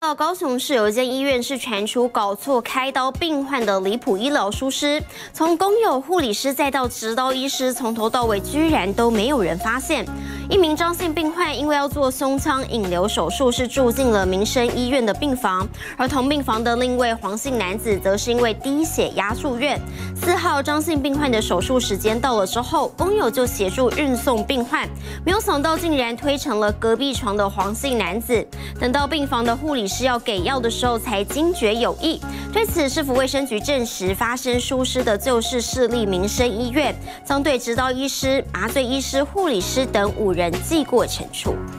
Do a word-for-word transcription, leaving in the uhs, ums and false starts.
到高雄市有一间医院是传出搞错开刀病患的离谱医疗疏失，从工友、护理师再到执刀医师，从头到尾居然都没有人发现。一名张姓病患因为要做胸腔引流手术，是住进了民生医院的病房，而同病房的另一位黄姓男子则是因为低血压住院。四号张姓病患的手术时间到了之后，工友就协助运送病患，没有想到竟然推成了隔壁床的黄姓男子。等到病房的护理师要给药的时候，才惊觉有异。对此，市府卫生局证实，发生疏失的就是市立民生医院，将对执刀医师、麻醉医师、护理师等五人记过惩处。